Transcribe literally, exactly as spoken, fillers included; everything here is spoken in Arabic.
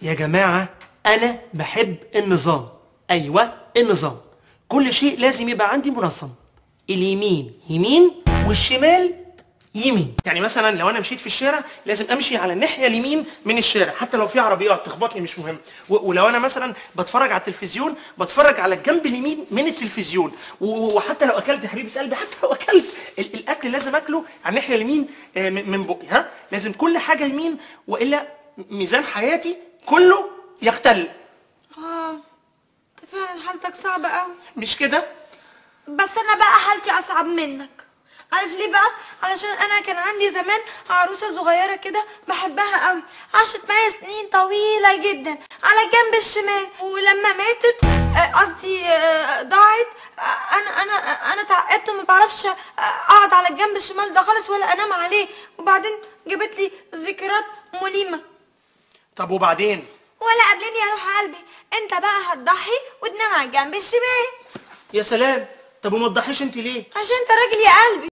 يا جماعة أنا بحب النظام. أيوة النظام، كل شيء لازم يبقى عندي منظم. اليمين يمين والشمال يمين. يعني مثلا لو انا مشيت في الشارع لازم امشي على الناحيه اليمين من الشارع، حتى لو في عربيات تخبطني مش مهم. ولو انا مثلا بتفرج على التلفزيون بتفرج على الجنب اليمين من التلفزيون. وحتى لو اكلت يا حبيبه قلبي، حتى لو اكلت الاكل لازم اكله على الناحيه اليمين من بقي. ها، لازم كل حاجه يمين، والا ميزان حياتي كله يختل. اه انت فعلا حالتك صعبه قوي. مش كده؟ بس انا بقى حالتي اصعب منك. عارف ليه بقى؟ علشان انا كان عندي زمان عروسه صغيره كده بحبها قوي، عاشت معايا سنين طويله جدا على الجنب الشمال، ولما ماتت قصدي ضاعت انا انا انا اتعقدت وما بعرفش اقعد على الجنب الشمال ده خالص ولا انام عليه، وبعدين جابت لي ذكريات مؤلمه. طب وبعدين؟ ولا قبلني يا روح قلبي، انت بقى هتضحي وتنام على الجنب الشمال. يا سلام، طب وما تضحيش انت ليه؟ عشان انت راجل يا قلبي.